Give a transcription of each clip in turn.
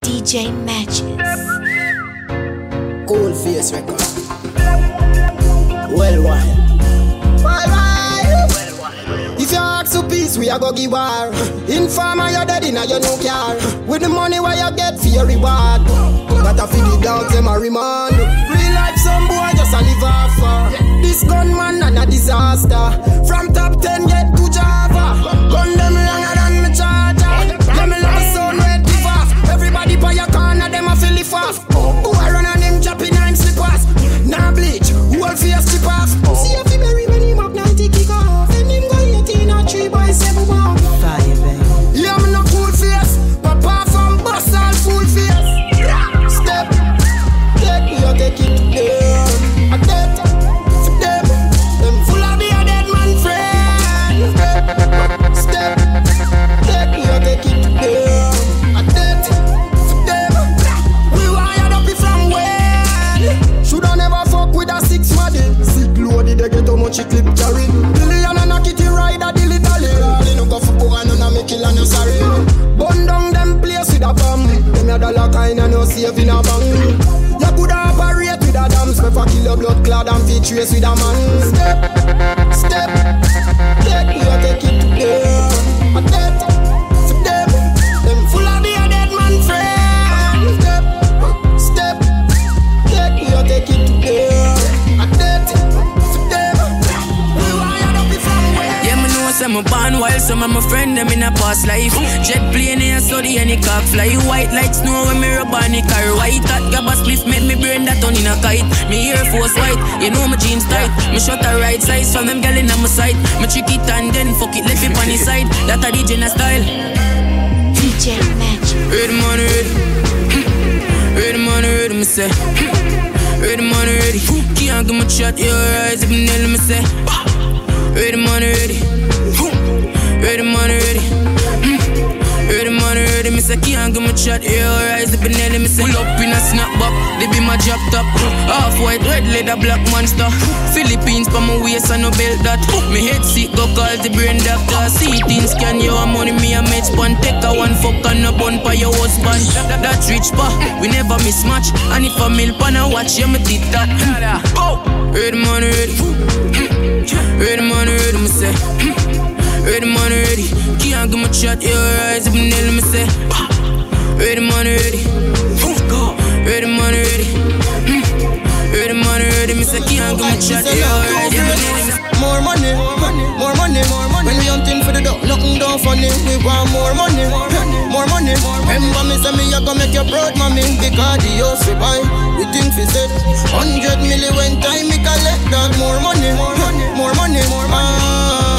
DJ Matches. Cool Face Record. Well, why? If you ask to peace, we a go give war. Informer, you're dead in a your new car. With the money where you get for your reward. That a feed the dogs, them a remand. Real life, some boy just a live off. This gunman and a disaster. From top 10 get to Java. Gun them longer than the charger. Let me love a sound red give off. Everybody by your corner, them a feel it off. Who I run on him chopping nine slippers. Now bleach, who all fear strip off. See if he bury when him up 90 kick off. And him go 18 or 3 by 7 walk. Fire, baby. Yeah, me no cool face. Papa from bus all full face. Step, take me or take it to them. I dead for them. Them full of be a dead man friend. Step, take me or take it to them. I dead for them. We wired up it from when. Shoulda never fuck with a 6 model. Sick loaded, they get how much it clip carry. Billion and a kitty rider, dilly dally. All in no go for poor and none a make kill and no sorry. Bun down them place with a bomb. Them a dollar kind and no save in a bank. You coulda operate with a dams. Me for kill your blood clot and feed trace with a man. Step, step, take me or take it to them. A death for them. Them full of be a dead man friend. Step, step, take me or take it to them. A death for them. We wired up it from where? Yeah, me know some born wild, some of my friend them in a past life. Jet plane here, study any car fly. White like snow when me rub on the car. White hot gabba spliff make me brain that on in a kite. Me Air Force white, you know my jeans tight. Me shot a right size from them gal in on my side. Me trick it and then fuck it, left it on the side. That a DJ na style. DJ Matches. Ready money ready. Ready money ready, me say. Ready money ready. Can't give me shot your eyes if you nail me say. Ready money ready. Ready money ready. Ready money ready. Me say can't give me shot your eyes if you nail me say. Pull up in a snapback, they be my drop top. Half white, red leather, black monster. Philippines pa my waist and no belt that. Me head sick, go call the brain doctor. See things can you have money, me a match pan. Take a one fuck and no bun pa your husband. That rich pa, we never mismatch. And if a meal pan a watch, you me tit that. Ready money ready. Ready money ready, me say. Ready money ready. Can't give me shot your eyes if you nail me say. Ready money ready. Ready money ready. Ready money ready, me say can't give me shot your eyes if you nail me say. More money, more money, more money. When we hunting for the dough, nothing don't funny. We want more money, more money. Remember me say me I go make you proud, mommy. Because the house we buy, we think we set 100 million when time we collect that. More money, more money, more money.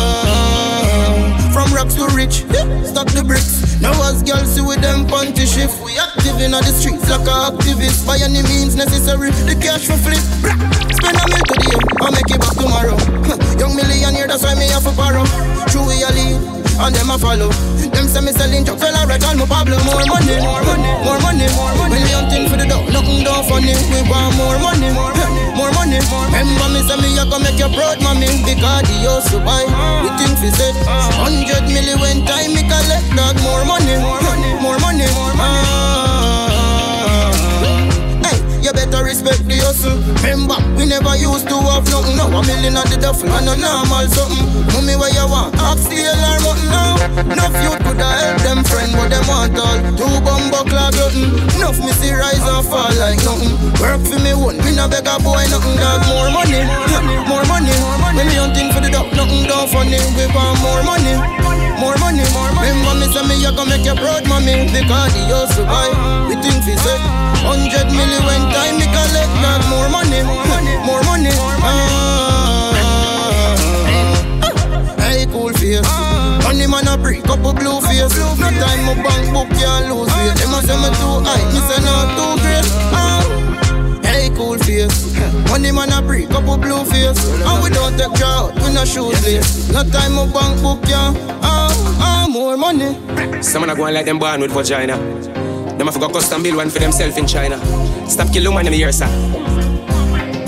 From rocks to rich, stop the bricks. Now as girls see with them panty shift. We active in the streets like a activist. By any means necessary, the cash for flip. Spend a mill today, I'll make it back tomorrow. Young millionaire, that's why me have a borrow. True we a lead, and them a follow. Them say me selling drugs, well I reckon my Pablo. More money, more money, more money, more money. When we hunting for the dough, nothing don't funny. We want more money, more money. Remember me say me I go make you proud, mommy. Because the house we buy, we think we set 100 million when time we collect that. More money, more money. Hey, you better respect the hustle. Remember, we never used to have nothing. Now $1 million at the duffel and a normal something. Mommy, where you want? Oxtail or mutton now? Enough youth coulda help them friend, but them want all 2 bumbo clock glutton. Enough me see rise and fall like nothing. Work for me one, me no beg a boy nothing. Dog more money, more money. When we hunting for the dog, nothing don't funny. We want more money, more money. Remember me say me I go make you proud, mommy. Because the house we buy, we think we set 100 million when time we collect that. More money, more money. Hey, cool face. Money man a break up a blue face. No time my bank book can't lose weight. Them a say me too high, me say not too great. Hey, cool face. Money man a break up a blue face. And we don't take crowd, we no shoes lace. No time my bank book can't. More money. Some man a go on like them born with vagina. Them a forgot custom build one for themselves in China. Stop kill woman in the ear, sir.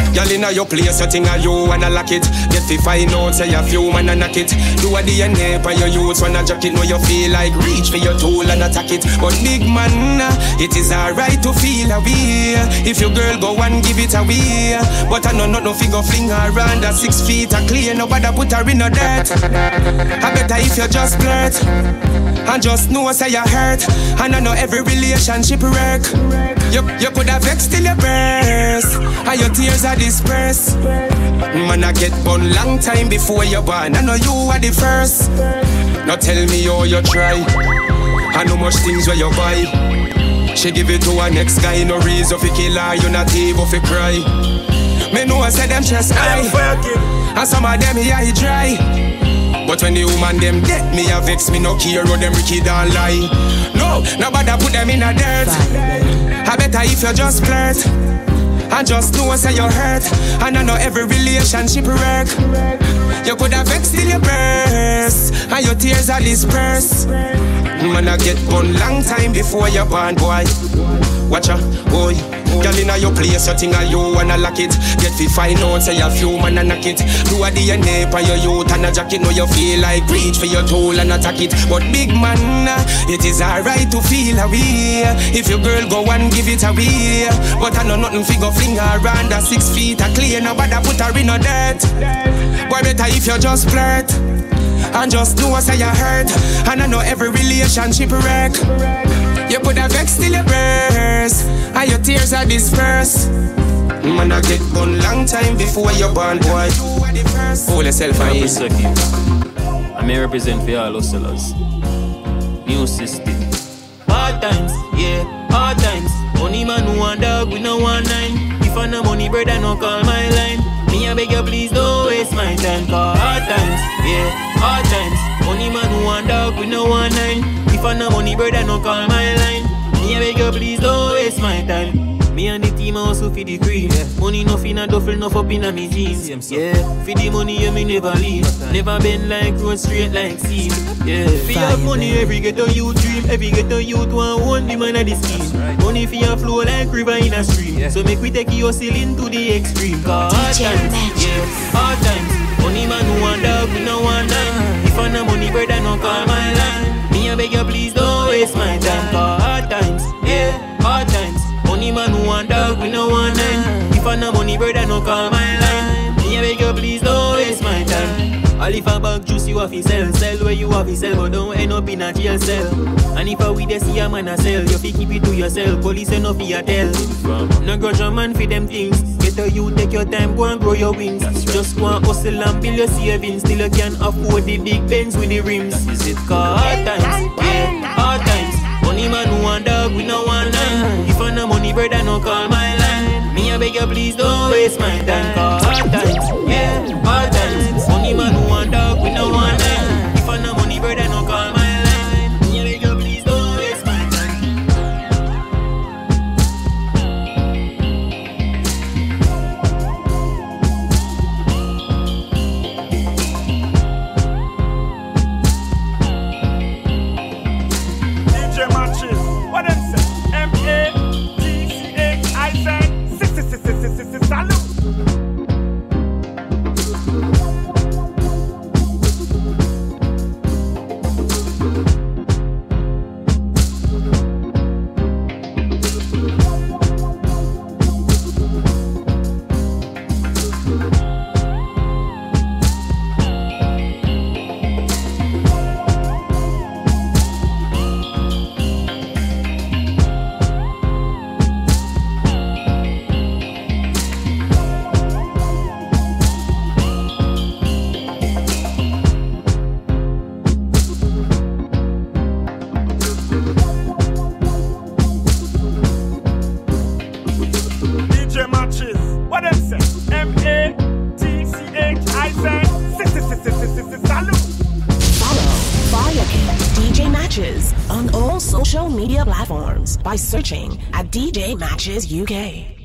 Girl inna your place, you think of you wanna lock it. Get fi find out, say a few man a knock it. Do a DNA for your youths wanna jack it. Know you feel like reach for your tool and attack it. But big man, it is alright to feel away. If your girl go and give it away. But I know not no figure fling her around at 6 feet a clear. Nobody put her in a dirt. I better if you just flirt and just know say you hurt. And I know every relationship work. You could have vexed till you burst, and your tears are dispersed. Man, I get born long time before you born. I know you are the first. Now tell me how you try, and how much things where you buy. She give it to her next guy, no reason fi kill her. You not able fi cry. Me know I say them chest high, and some of them here he dry. But when the woman them dead, me a vex, me no care how them wicked and lie. No, nobody put them in a dirt. I better if you just flirt and just know say you hurt. And I know every relationship work. You could have vexed till you burst, and your tears are dispersed. Man, I get born long time before you born, boy. Watch out, boy. Girl inna your place, you think you wanna lock it. Get fi find out, say a few man a knock it. Do a DNA for your youth and a jacket. Know you feel like reach for your tool and attack it. But big man, it is alright to feel away. If your girl go and give it away. But I know nothing figure fling her around at 6 feet a clear. Nobody put her in a dirt. Boy, better if you just flirt and just know say you hurt. And I know every relationship wreck. You could have vexed till you burst, and your tears are dispersed. Man, I get born long time before you born, boy. Hold yourself and ease. I may represent for all hustlers. New system. Hard times, yeah, hard times. Money man who want dog, we no want nine. If I no money, brother, no call my line. Me I beg you, please don't waste my time. Cause hard times, yeah, hard times. Money man who want dog, we no want nine. If I no money, brother, no call my line. Me I beg you, please don't waste my time. Me and the team also for the cream. Money no fin a duffel, no up in a me jeans. Yeah, for the money you me never leave. Never been like road straight like seam. Yeah, for your money every ghetto you dream. Every ghetto youth want one the man of the scheme. Money for your flow like river in a stream. So make we take your ceiling to the extreme. Cause hard times, yeah, hard times. Money man who want dog, we no want nine. If I no money, brother, no call my line. Me I beg you, please don't waste my time. Cause hard times, yeah, hard times. Money man who want dog, we no want nine. If I no money, brother, no call my line. Me I beg you, please don't waste my time. All if a bag juice you have to sell. Sell where you have to sell, but don't end up in a jail cell. And if a weed see a man a sell, you fi keep it to yourself. Police enough fi a tell. No grudge a man fi them things. Get a you take your time, go and grow your wings. Just go and hustle and build your savings. Still you can afford the big Benz with the rims. Is it cause hard times? Yeah, hard times. Money man who want dog, we no want nine. If I no money, brother, no call my line. Me I beg you, please don't waste my time. Cause hard times, yeah, hard times. Money man who want dog, we no want nine. If I no money, brother, no call my line. Me I beg you, please don't waste my time. DJ Matches, what them say? M-A-T-C-H, I say, salute. On all social media platforms by searching at DJ Matches UK.